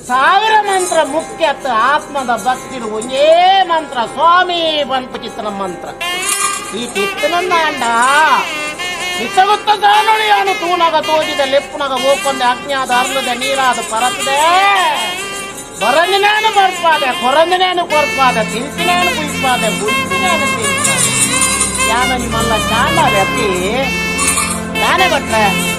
ಸಾವಿರ ಮಂತ್ರ ಮುಖ್ಯತ್ ಆತ್ಮದ ಭಕ್ತಿರು ಒಂದೇ ಮಂತ್ರ ಸ್ವಾಮಿ ಬಂದ್ಬಿಟ್ಟಿತ್ತು ನಮ್ಮ ಮಂತ್ರ ಈ ತಿತ್ತನನ್ನ ಅಂಡ ಇತ್ತಗುತ್ತ ನುಡಿಯಾನು ತೂನಗ ತೋಜಿದ ಲೆಪ್ಪುನಗ ಹೋಗ್ಕೊಂಡೆ ಅಜ್ಞಾದ ಅರ್ಲದ ನೀರಾದ ಪರತದೆ ಬರಂದಿನೇನು ಬರ್ಪಾದೆ ಕೊರಂದಿನೇನು ಕೊರ್ಪಾದೆ ತಿಂತಿನೇನು ಕುಯ್ಪಾದೆ ಬುಯ್ತಿನೇನು ತಿಂಪಾದೆ ಯಾನ ನಿಮ್ಮಲ್ಲ ಚಾಂಡ ವ್ಯಕ್ತಿ ನಾನೇ ಬಟ್ರೆ